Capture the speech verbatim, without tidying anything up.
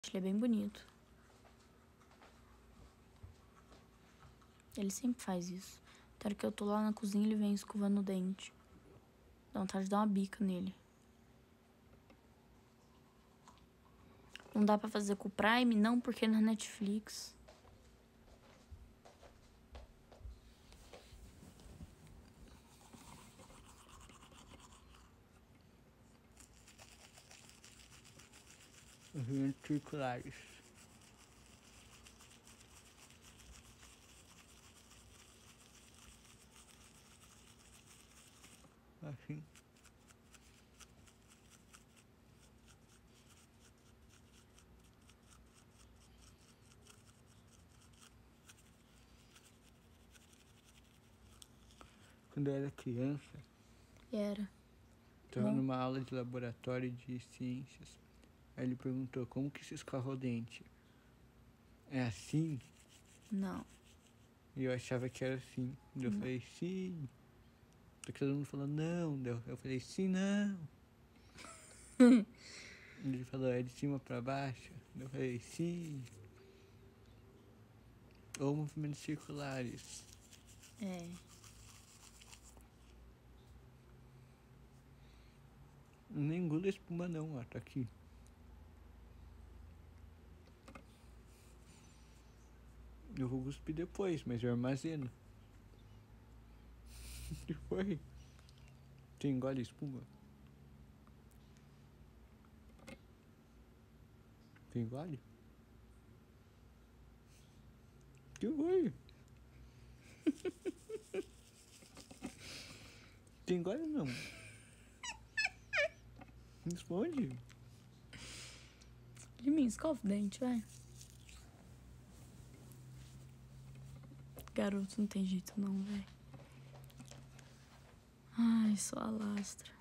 Ele é bem bonito. Ele sempre faz isso. Até hora que eu tô lá na cozinha, ele vem escovando o dente. Dá vontade de dar uma bica nele. Não dá pra fazer com o Prime? Não, porque é na Netflix. Ventriculares. Assim. Quando eu era criança, Era. estava Não. numa aula de laboratório de ciências. Aí ele perguntou, como que se escova o dente? É assim? Não. E eu achava que era assim. Daí eu Não. falei, sim. Só que todo mundo falou, não. Daí eu falei, sim, não. Ele falou, é de cima pra baixo. Daí eu falei, sim. Ou movimentos circulares. É. Não engula espuma não, ó. Tá aqui. Eu vou cuspir depois, mas eu armazeno. O que foi? Tu engole espuma? Tu engole? O que foi? Tu engole ou não? Responde. De mim, escova o dente, vai. Garoto, não tem jeito não, velho. Ai, só alastra.